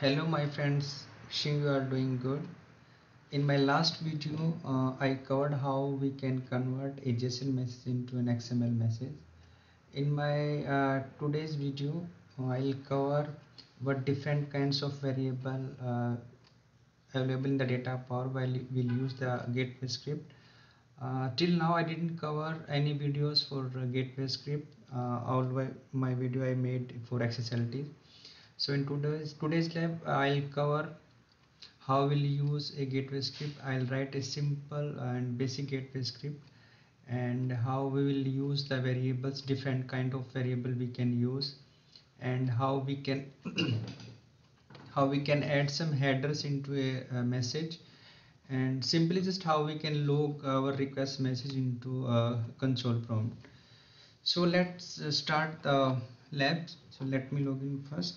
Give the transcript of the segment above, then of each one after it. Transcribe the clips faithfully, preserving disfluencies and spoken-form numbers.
Hello my friends, wishing you are doing good. In my last video, uh, I covered how we can convert a JSON message into an X M L message. In my uh, today's video, uh, I'll cover what different kinds of variable uh, available in the data power while we'll use the gateway script. Uh, till now I didn't cover any videos for uh, gateway script. Uh, all my video I made for X S L T. So in today's today's lab I'll cover how we'll use a gateway script. I'll write a simple and basic gateway script, and how we will use the variables, different kind of variable we can use, and how we can how we can add some headers into a, a message, and simply just how we can log our request message into a console prompt. So let's uh, start the lab. So let me log in first.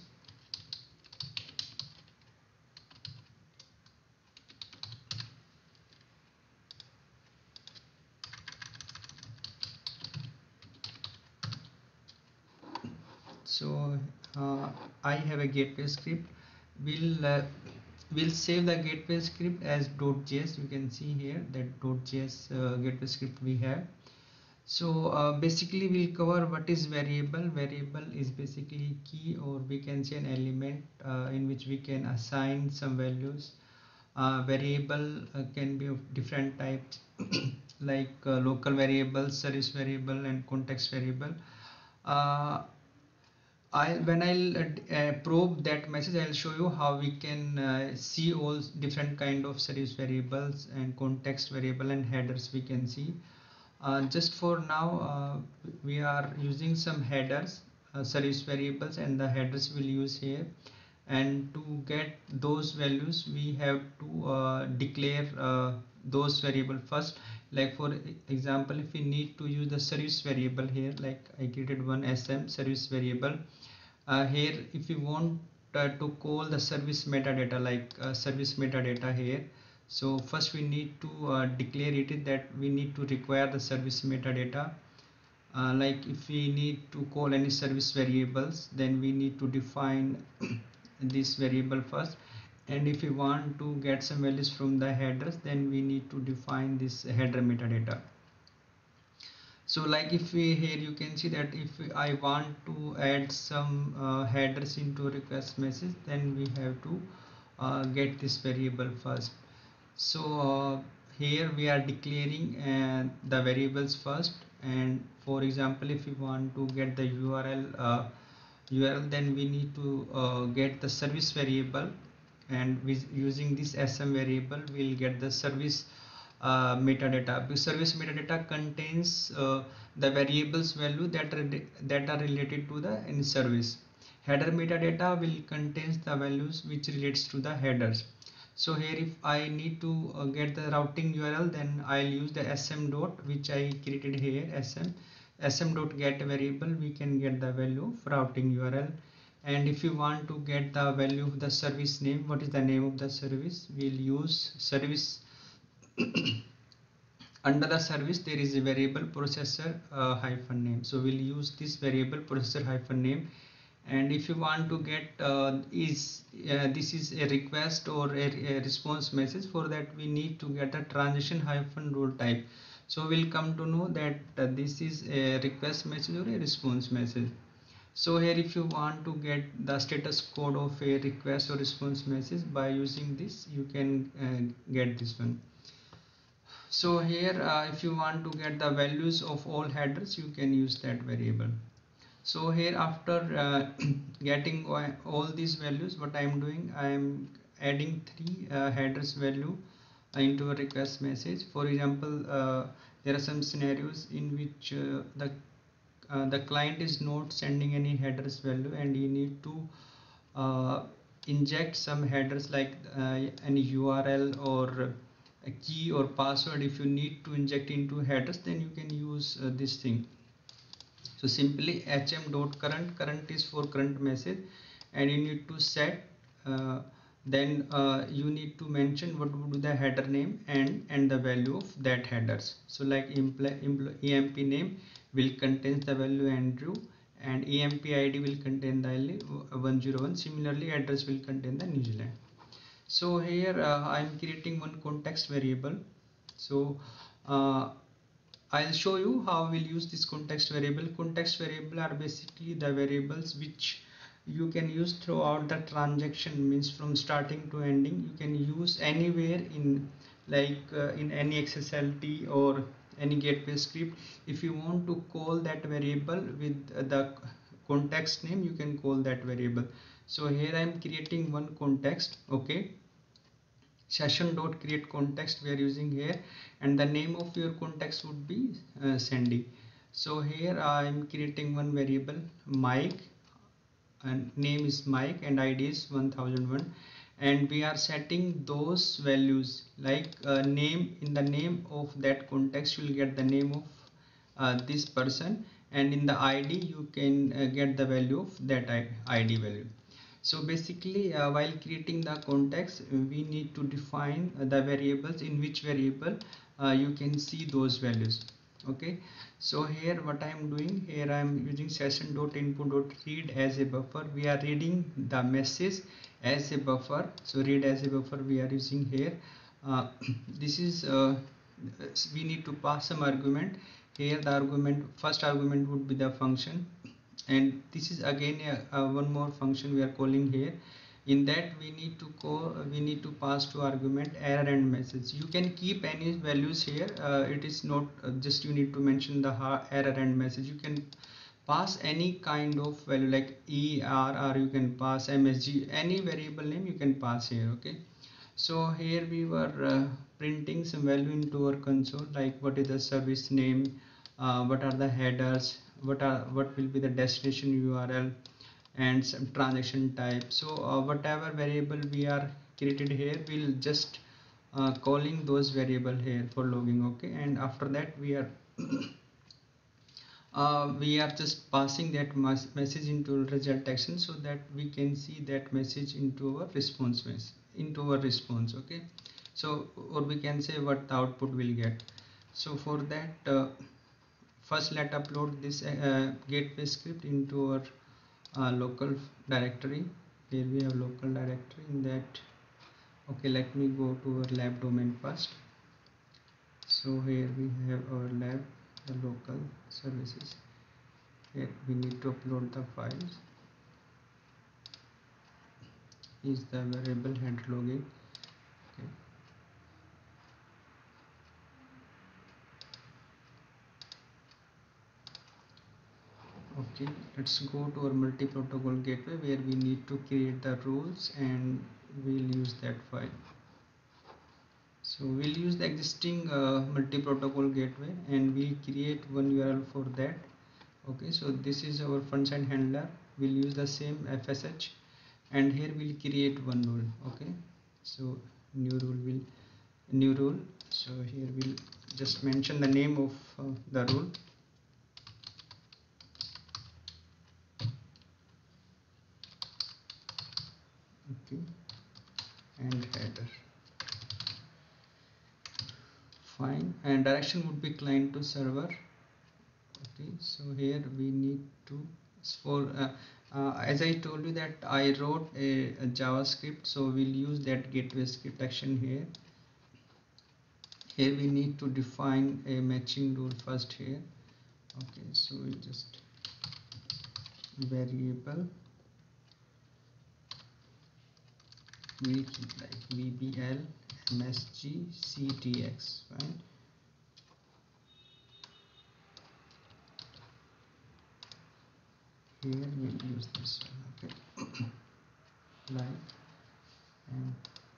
So uh, I have a gateway script. We'll uh, we'll save the gateway script as .js. You can see here that .js uh, gateway script we have. So uh, basically we'll cover what is variable. Variable is basically key, or we can say an element uh, in which we can assign some values. Uh, variable uh, can be of different types like uh, local variable, service variable, and context variable. uh, I when I'll uh, uh, probe that message, I'll show you how we can uh, see all different kind of service variables and context variable and headers we can see. Uh, just for now, uh, we are using some headers, uh, service variables, and the headers we'll use here. And to get those values, we have to uh, declare uh, those variable first. Like for example, if we need to use the service variable here, like I created one sm service variable. Uh, here if we want uh, to call the service metadata, like uh, service metadata here, so first we need to uh, declare it that we need to require the service metadata. Uh, like if we need to call any service variables, then we need to define this variable first. And if we want to get some values from the headers, then we need to define this header metadata. So like if we here you can see that if I want to add some uh, headers into request message, then we have to uh, get this variable first. So uh, here we are declaring uh, the variables first, and for example if we want to get the U R L uh, U R L, then we need to uh, get the service variable, and with using this sm variable we'll get the service uh, metadata. The service metadata contains uh, the variables value that are that are related to the in service. Header metadata will contains the values which relates to the headers. So here if I need to uh, get the routing U R L, then I'll use the sm dot, which I created here, sm sm dot get variable. We can get the value of routing U R L. And if you want to get the value of the service name, what is the name of the service, we'll use service. Under the service there is a variable processor uh, hyphen name, so we'll use this variable processor hyphen name. And if you want to get uh, is uh, this is a request or a, a response message, for that we need to get a transition hyphen role type. So we'll come to know that uh, this is a request message or a response message. So here if you want to get the status code of a request or response message, by using this you can uh, get this one. So here uh, if you want to get the values of all headers, you can use that variable. So here after uh, getting all these values, what I am doing, I am adding three uh, headers value into a request message. For example, uh, there are some scenarios in which uh, the uh, the client is not sending any headers value, and you need to uh, inject some headers like uh, any U R L or a key or password. If you need to inject into headers, then you can use uh, this thing. So simply hm dot current, current is for current message, and you need to set uh, then uh, you need to mention what would be the header name and and the value of that headers. So like emp name will contain the value Andrew, and E M P I D will contain the one zero one. Similarly, address will contain the New Zealand. So here uh, I am creating one context variable. So uh, I'll show you how we'll use this context variable. Context variable are basically the variables which you can use throughout the transaction, means from starting to ending. You can use anywhere in, like uh, in any X S L T or any gateway script. If you want to call that variable with the context name, you can call that variable. So here I am creating one context. Okay, session dot create context we are using here, and the name of your context would be uh, Sandy. So here I am creating one variable Mike, and name is Mike and I D is one thousand one, and we are setting those values, like uh, name, in the name of that context you will get the name of uh, this person, and in the I D you can uh, get the value of that I D value. So basically uh, while creating the context, we need to define uh, the variables, in which variable uh, you can see those values. Okay, so here what I am doing, here I am using session.input.read as a buffer. We are reading the message as a buffer, so read as a buffer we are using here. uh, this is uh, we need to pass some argument. Here the argument, first argument would be the function, and this is again a, a one more function we are calling here. In that we need to call, we need to pass to argument error and message. You can keep any values here, uh, it is not uh, just you need to mention the error and message. You can pass any kind of value like E R, or you can pass M S G, any variable name you can pass here. Okay, so here we were uh, printing some value into our console, like what is the service name, uh, what are the headers, what are what will be the destination U R L, and some transaction type. So uh, whatever variable we are created here, we'll just uh, calling those variable here for logging. Okay, and after that we are uh, we are just passing that message into result action, so that we can see that message into our response message, into our response. Okay, so or we can say what the output will get. So for that, uh, first let upload this uh, gateway script into our uh, local directory. Here we have local directory in that. Okay, let me go to our lab domain first. So here we have our lab, the local services. Here we need to upload the files. Is the variable head login. Okay. Okay, let's go to our multi-protocol gateway, where we need to create the rules, and we'll use that file. So we'll use the existing uh, multi-protocol gateway, and we'll create one U R L for that. Okay, so this is our front end handler. We'll use the same F S H, and here we'll create one rule. Okay, so new rule will new rule. So here we'll just mention the name of uh, the rule. Okay, and header. Fine, and direction would be client to server. Okay, so here we need to, for uh, uh, as I told you that I wrote a, a JavaScript, so we'll use that gateway script action here. Here we need to define a matching rule first here. Okay, so we just variable, we'll keep like V B L M S G C T X. Fine. Here we'll use this one. Okay, like, and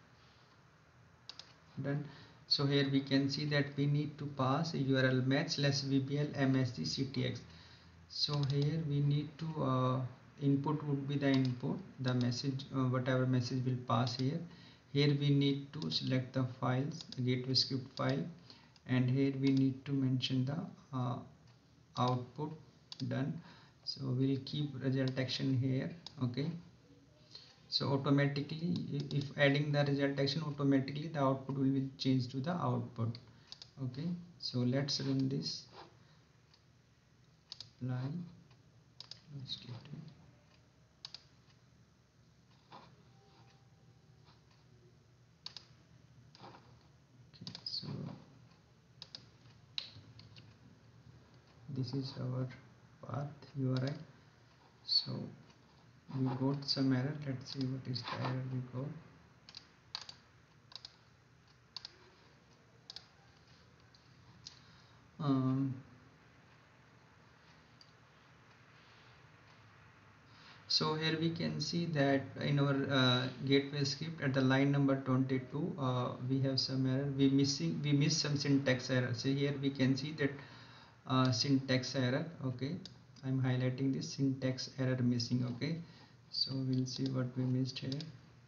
done. So here we can see that we need to pass a U R L match less V B L M S G C T X. So here we need to uh, input would be the input, the message, uh, whatever message will pass here. Here we need to select the files, the gateway script file, and here we need to mention the uh, output. Done. So we'll keep result action here. Okay, so automatically, if adding the result action, automatically the output will be changed to the output. Okay, so let's run this line. Let's get it. Okay, so this is our path U R I. So we got some error. Let's see what is the error we got. Um, so here we can see that in our uh, gateway script at the line number twenty-two, uh, we have some error. We missing we miss some syntax error. So here we can see that uh, syntax error. Okay, I'm highlighting this syntax error missing. Okay, so we'll see what we missed here.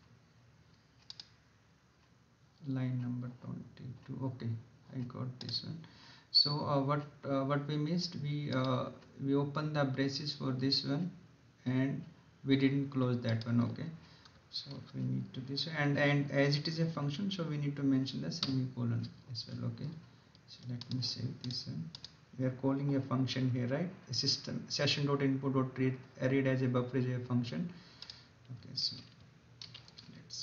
Line number twenty-two. Okay, I got this one. So uh, what uh, what we missed, we uh, we opened the braces for this one and we didn't close that one. Okay, so we need to this, and and as it is a function, so we need to mention the semicolon as well. Okay, so let me save this one. We are calling a function here, right? A system session dot input dot read read as a buffer is a function. Okay, so let's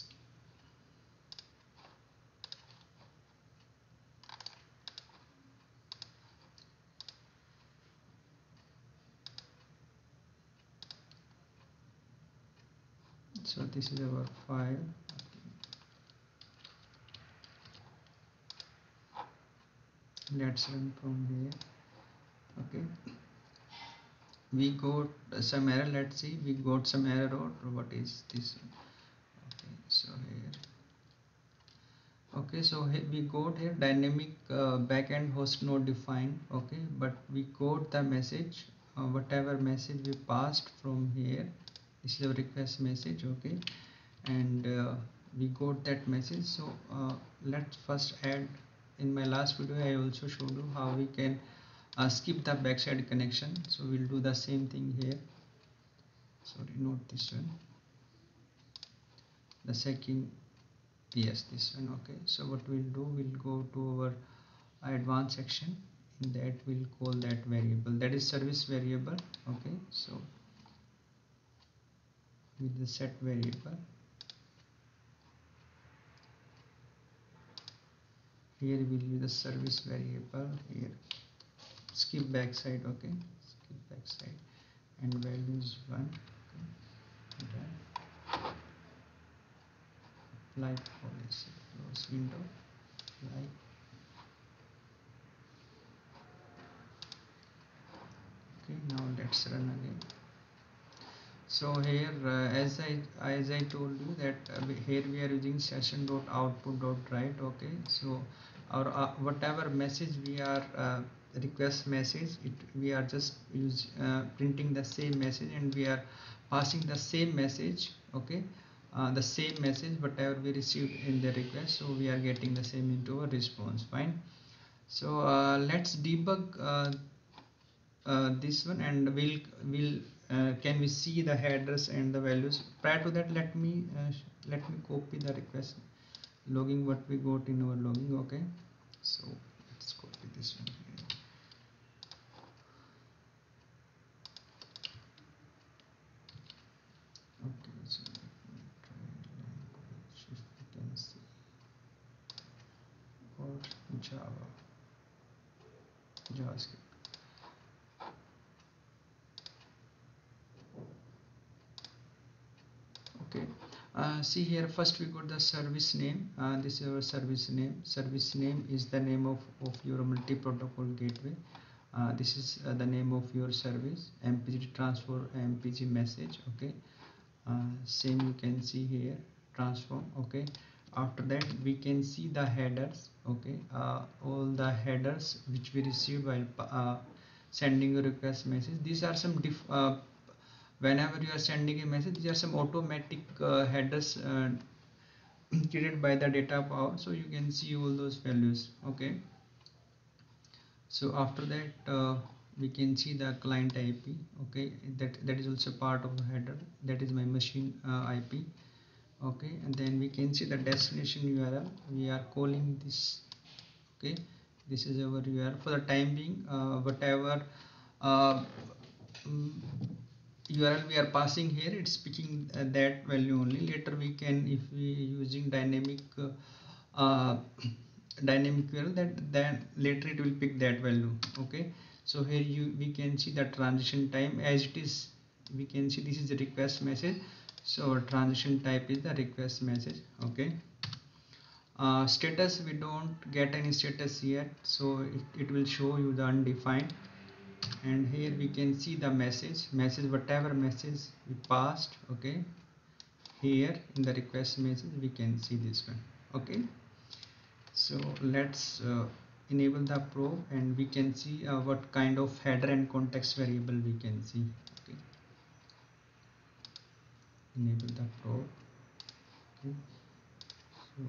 so this is our file. Let's run from here. Okay, we got some error. Let's see, we got some error, or what is this? Okay, so here, okay, so here we got here dynamic uh, backend host node defined. Okay, but we got the message, uh, whatever message we passed from here, this is a request message. Okay, and uh, we got that message. So uh, let's first add, in my last video I also showed you how we can uh, skip the backside connection. So we'll do the same thing here. Sorry, not this one, the second, yes, this one. Okay, so what we'll do, we'll go to our advanced section. In that we'll call that variable, that is service variable. Okay, so with the set variable, here will be the service variable. Here skip backside. Okay, skip backside, and value is one. Okay, done. Apply policy, close window, apply. Okay, now let's run again. So here uh, as I as I told you that uh, here we are using session dot output dot write. Okay, so our uh, whatever message we are uh, request message, it we are just use uh, printing the same message, and we are passing the same message. Okay, uh, the same message whatever we received in the request, so we are getting the same into a response. Fine. So uh, let's debug uh, uh, this one, and we'll will uh, can we see the headers and the values. Prior to that, let me uh, let me copy the request logging what we got in our logging. Okay, so let's copy this one here. Okay, so let me try language, if we can see, or Java, JavaScript. Okay, uh, see here, first we got the service name. Uh, this is our service name. Service name is the name of, of your multi-protocol gateway. Uh, this is uh, the name of your service, M P G transfer, M P G message. Okay, uh, same you can see here, transform. Okay, after that we can see the headers. Okay, uh, all the headers which we received while uh, sending a request message. These are some diff uh, whenever you are sending a message, these are some automatic uh, headers uh, created by the data power, so you can see all those values. Okay, so after that uh, we can see the client I P. Okay, that that is also part of the header, that is my machine uh, I P. Okay, and then we can see the destination U R L. We are calling this. Okay, this is our U R L. For the time being, uh, whatever uh, mm, U R L we are passing here, it's picking uh, that value only. Later we can, if we using dynamic uh, uh, dynamic U R L, that then later it will pick that value. Okay, so here you we can see the transition time as it is. We can see this is the request message, so transition type is the request message. Okay, uh, status, we don't get any status yet, so it, it will show you the undefined. And here we can see the message message whatever message we passed. Okay, here in the request message we can see this one. Okay, so let's uh, enable the probe and we can see uh, what kind of header and context variable we can see. Okay, enable the probe. Okay. so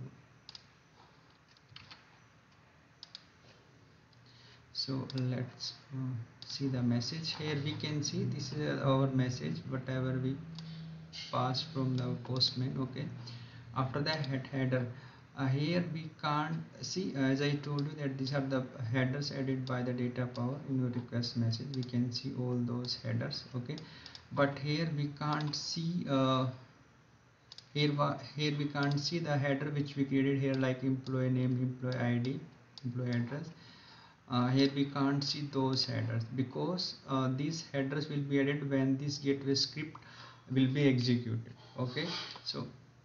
so let's uh, see the message. Here we can see this is our message whatever we passed from the postman. Okay, after that head header, uh, here we can't see, uh, as I told you that these are the headers added by the data power in your request message. We can see all those headers. Okay, but here we can't see uh, here here we can't see the header which we created here, like employee name, employee I D, employee address. Uh, here we can't see those headers because uh, these headers will be added when this gateway script will be executed. Okay, so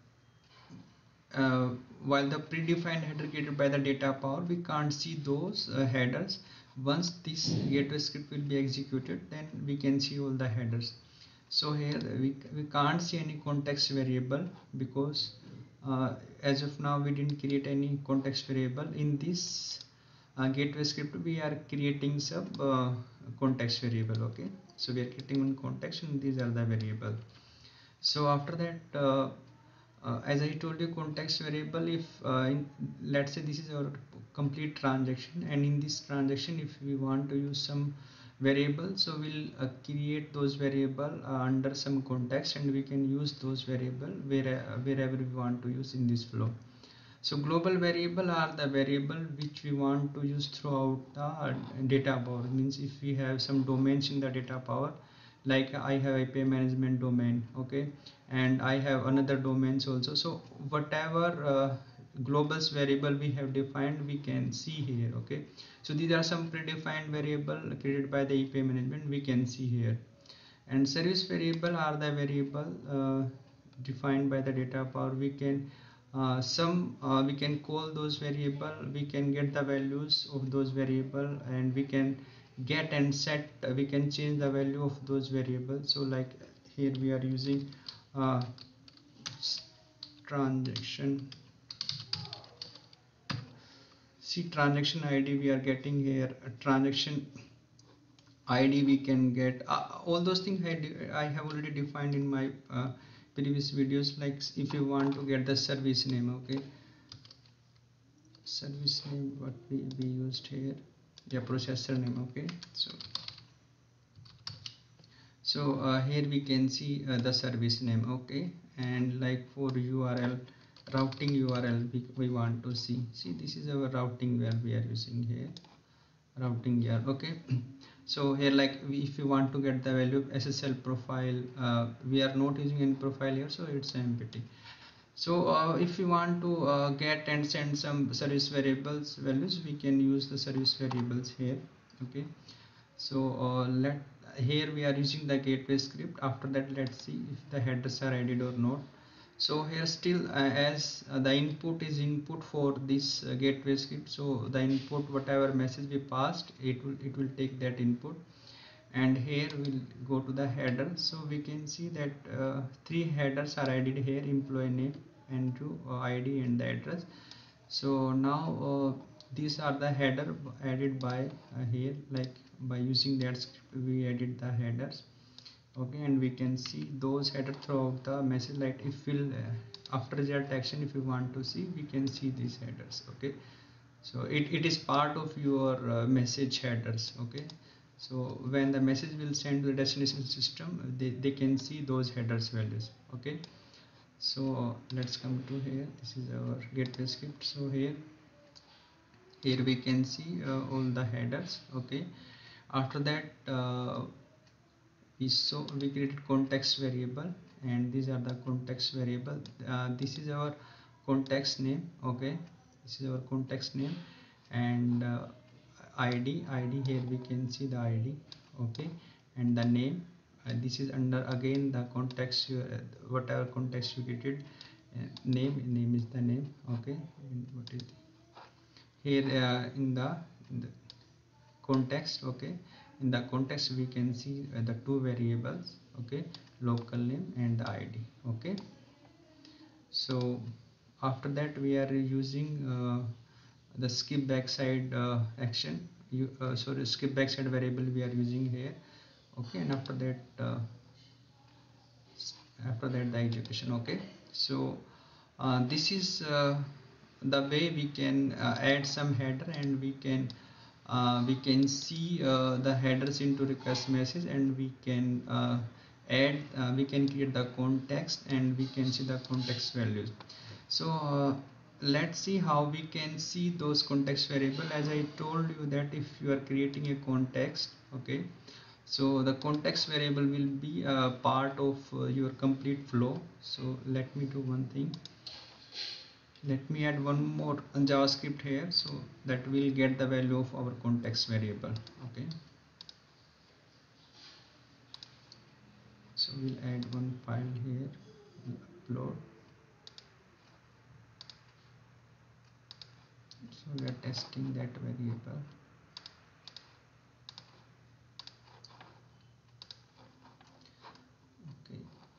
uh, while the predefined header created by the data power, we can't see those uh, headers. Once this gateway script will be executed, then we can see all the headers. So here we, we can't see any context variable because uh, as of now we didn't create any context variable in this uh, gateway script. We are creating some uh, context variable. Okay, so we are creating one context and these are the variable. So after that, uh, uh, as I told you, context variable, if uh, in, let's say this is our complete transaction, and in this transaction if we want to use some variable, so we'll uh, create those variable uh, under some context and we can use those variable where, uh, wherever we want to use in this flow. So global variable are the variable which we want to use throughout the data power. Means if we have some domains in the data power, like I have A P I management domain, okay, and I have another domains also. So whatever uh, globals variable we have defined, we can see here. Okay, so these are some predefined variable created by the A P I management, we can see here. And service variable are the variable uh, defined by the data power. We can uh, some uh, we can call those variable, we can get the values of those variable, and we can get and set, uh, we can change the value of those variables. So like here we are using uh, transaction, see transaction I D we are getting here, a transaction I D we can get, uh, all those things I, I have already defined in my uh, previous videos. Like if you want to get the service name, okay, service name what we, we used here, yeah, processor name. Okay, so so uh, here we can see uh, the service name. Okay, and like for U R L, routing U R L we, we want to see, see this is our routing where we are using here, routing here. Okay, so here like we, if you want to get the value of S S L profile, uh, we are not using any profile here, so it's empty. So uh, if you want to uh, get and send some service variables values, we can use the service variables here. Okay, so uh, let here we are using the gateway script. After that, let's see if the headers are added or not. So here still uh, as uh, the input is input for this uh, gateway script, so the input whatever message we passed, it will it will take that input. And here we'll go to the header, so we can see that uh, three headers are added here, employee name, Andrew, uh, I D and the address. So now uh, these are the header added by uh, here, like by using that script we added the headers. Okay, and we can see those header throughout the message. Like if we'll uh, after result action, if you want to see, we can see these headers. Okay, so it, it is part of your uh, message headers. Okay, so when the message will send to the destination system, they, they can see those headers values. Okay, so let's come to here, this is our gateway script. So here here we can see uh, all the headers. Okay, after that uh, we so we created context variable, and these are the context variable. Uh, this is our context name. Okay, this is our context name, and uh, id id here we can see the id. Okay, and the name, uh, this is under again the context, you, uh, whatever context you created, uh, name name is the name. Okay, and what is here, uh, in, the, in the context. Okay, in the context we can see uh, the two variables. Okay, local name and the id. Okay, so after that we are using uh, the skip backside uh, action, you uh, sorry skip backside variable we are using here. Okay, and after that uh, after that the education. Okay, so uh, this is uh, the way we can uh, add some header, and we can uh, we can see uh, the headers into request message, and we can uh, add uh, we can create the context, and we can see the context values. So uh, let's see how we can see those context variable. As I told you that if you are creating a context, okay, so the context variable will be a part of uh, your complete flow. So let me do one thing. Let me add one more JavaScript here, so that will get the value of our context variable. Okay, so we'll add one file here, we'll upload. So we are testing that variable. Okay,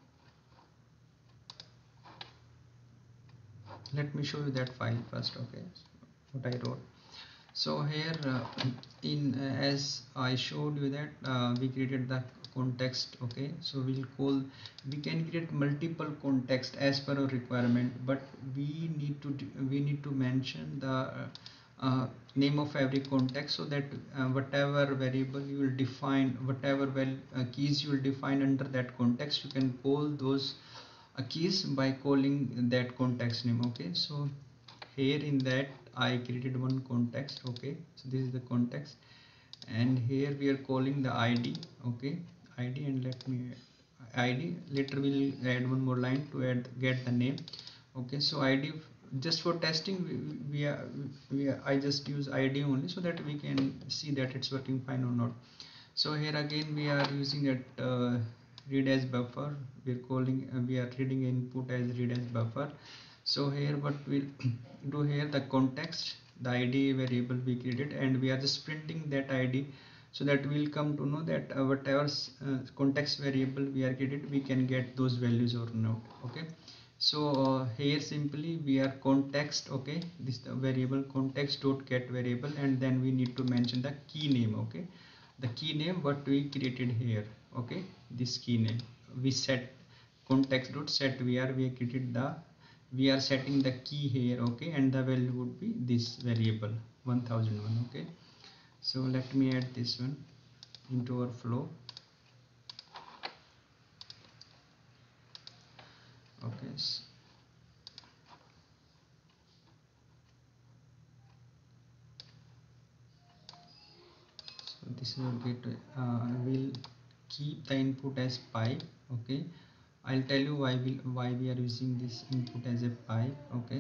let me show you that file first. Okay, what I wrote. So here uh, in uh, as I showed you that uh, we created the context. Okay, so we'll call, we can create multiple context as per our requirement, but we need to we need to mention the uh, uh, name of every context, so that uh, whatever variable you will define, whatever well uh, keys you will define under that context, you can call those uh, keys by calling that context name. Okay, so here in that I created one context. Okay, so this is the context, and here we are calling the id. Okay, id, and let me id, later we'll add one more line to add get the name. Okay, so id, just for testing, we, we are we are, I just use id only, so that we can see that it's working fine or not. So here again we are using that uh, read as buffer. We're calling uh, we are reading input as read as buffer. So here what we'll do here, the context, the id variable we created, and we are just printing that id, so that we'll come to know that uh, whatever uh, context variable we are created, we can get those values or not. Okay, so uh, here simply we are context. Okay, this the variable context dot get variable, and then we need to mention the key name. Okay, the key name what we created here. Okay, this key name we set context dot set, we are we created the, we are setting the key here. Okay, and the value would be this variable one thousand one. Okay, so let me add this one into our flow. Okay, so this is our gateway. uh, we'll keep the input as pipe. Okay, I'll tell you why we why we are using this input as a pipe. Okay,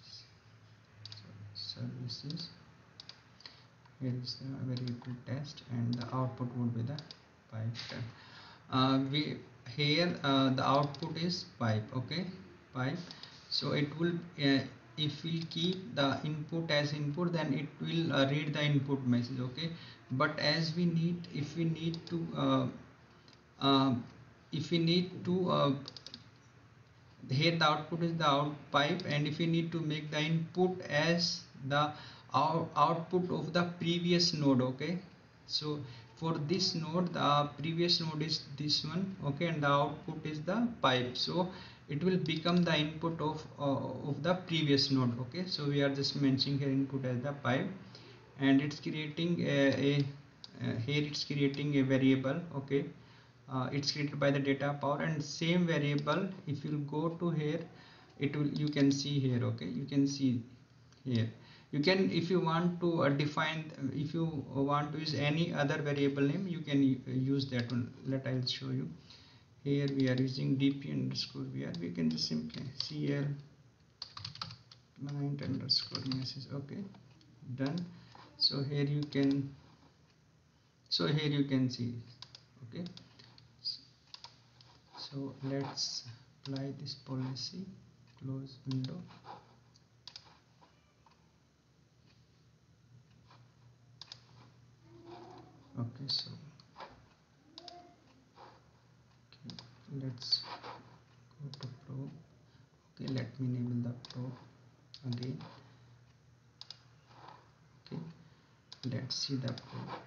so services, here is the variable test, and the output would be the pipe. Uh, we here uh, the output is pipe. Okay, pipe. So it will uh, if we keep the input as input, then it will uh, read the input message. Okay, but as we need, if we need to uh, uh, if we need to uh, here the output is the out pipe, and if we need to make the input as the out, output of the previous node. Okay, so for this node, the previous node is this one. Okay, and the output is the pipe, so it will become the input of uh, of the previous node. Okay, so we are just mentioning here input as the pipe, and it's creating a, a uh, here it's creating a variable. Okay, uh, it's created by the data power, and same variable, if you go to here, it will, you can see here. Okay, you can see here You can, if you want to uh, define, if you want to use any other variable name, you can use that one. Let I'll show you. Here we are using dp underscore vr. We can just simply cl client underscore message. Okay, done. So here you can, so here you can see. Okay, so let's apply this policy. Close window. Okay, so okay, let's go to probe. Okay, let me enable the probe again. Okay, let's see the probe.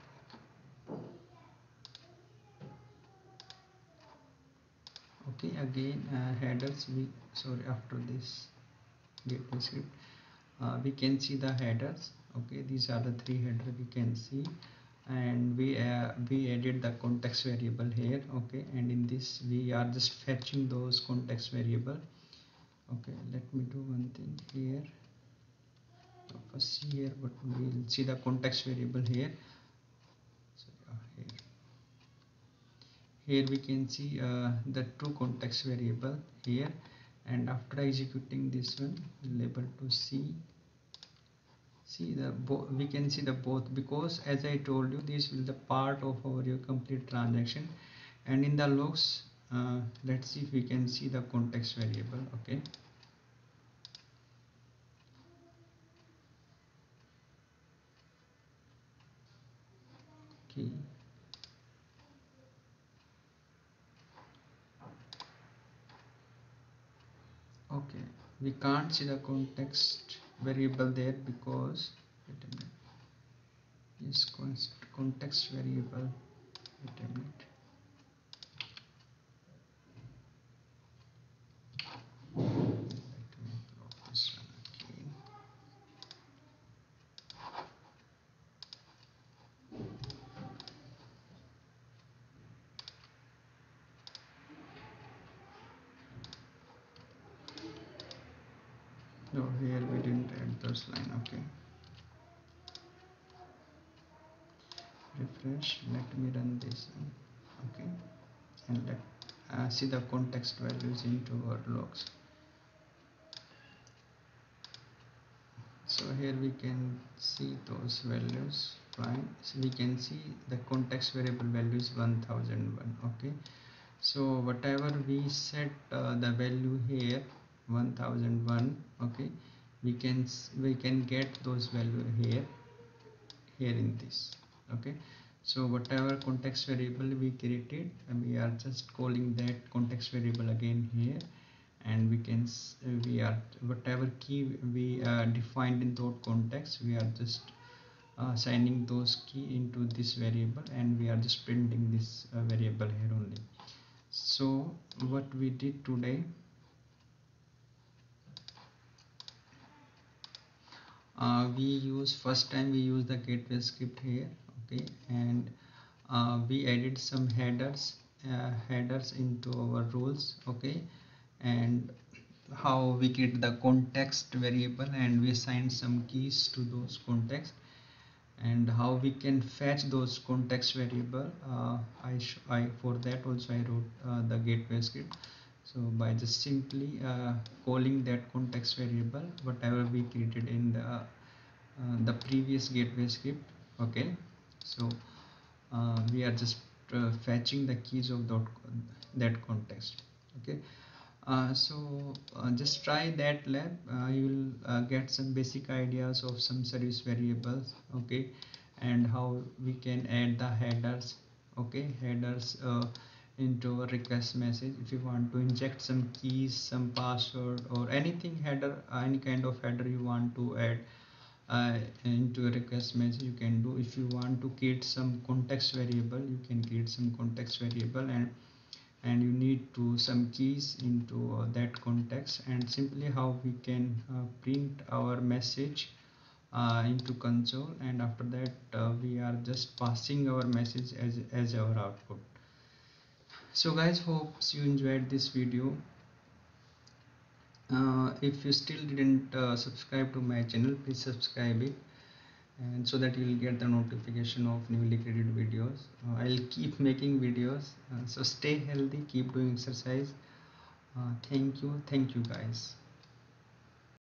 Okay, again uh, headers, we sorry after this gateway script uh, we can see the headers. Okay, these are the three headers we can see, and we uh, we added the context variable here. Okay, and in this we are just fetching those context variable. Okay, let me do one thing here. First here, but we'll see the context variable here. So uh, here here we can see uh, the two context variable here, and after executing this one we'll able to see see the both. We can see the both, because as I told you, this will the part of our your complete transaction. And in the logs, uh, let's see if we can see the context variable. Okay, okay, okay, we can't see the context variable there because, wait a minute, yes, context variable, wait a minute. Let me block this one again. No, here we didn't add those line. Okay, refresh. Let me run this one. Okay, and let uh, see the context values into our logs. So here we can see those values. Fine, so we can see the context variable value is one thousand one. Okay, so whatever we set uh, the value here, one thousand one. Okay, we can we can get those value here here in this. Okay, so whatever context variable we created, and we are just calling that context variable again here, and we can we are whatever key we uh, defined in that context, we are just uh, assigning those key into this variable, and we are just printing this uh, variable here only. So what we did today, uh, we use first time we use the gateway script here. Okay, and uh, we added some headers uh, headers into our rules. Okay, and how we create the context variable, and we assign some keys to those context, and how we can fetch those context variable. uh, I, I for that also I wrote uh, the gateway script. So by just simply uh, calling that context variable whatever we created in the uh, the previous gateway script. Okay, so uh, we are just uh, fetching the keys of that, that context. Okay, uh, so uh, just try that lab. Uh, you will uh, get some basic ideas of some service variables. Okay, and how we can add the headers. Okay, headers uh, into a request message. If you want to inject some keys, some password, or anything header, uh, any kind of header you want to add uh, into a request message, you can do. If you want to create some context variable, you can create some context variable, and and you need to some keys into uh, that context, and simply how we can uh, print our message uh, into console, and after that uh, we are just passing our message as, as our output. So guys, hopes you enjoyed this video. uh, if you still didn't uh, subscribe to my channel, please subscribe it, and so that you will get the notification of newly created videos. uh, I'll keep making videos, uh, so stay healthy, keep doing exercise. Uh, thank you thank you guys.